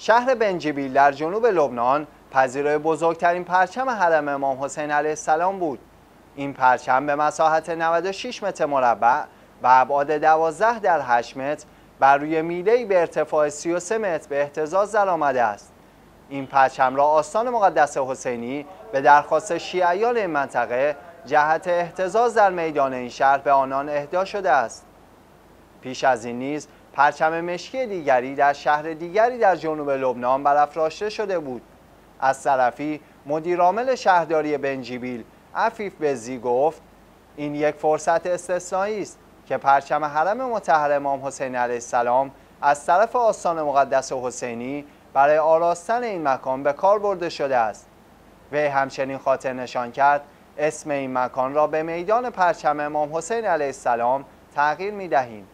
شهر بنجبیل در جنوب لبنان پذیرای بزرگترین پرچم حرم امام حسین علیه السلام بود. این پرچم به مساحت 96 متر مربع و ابعاد 12 در 8 متر بر روی میله‌ای به ارتفاع 33 متر به اهتزاز درآمده است. این پرچم را آستان مقدس حسینی به درخواست شیعیان این منطقه جهت اهتزاز در میدان این شهر به آنان اهدا شده است. پیش از این نیز پرچم مشکی دیگری در شهر دیگری در جنوب لبنان برافراشته شده بود. از طرفی مدیرعامل شهرداری بنجبیل عفیف بزی گفت این یک فرصت استثنایی است که پرچم حرم مطهر امام حسین علیه السلام از طرف آستان مقدس حسینی برای آراستن این مکان به کار برده شده است. وی همچنین خاطر نشان کرد اسم این مکان را به میدان پرچم امام حسین علیه السلام تغییر می‌دهیم.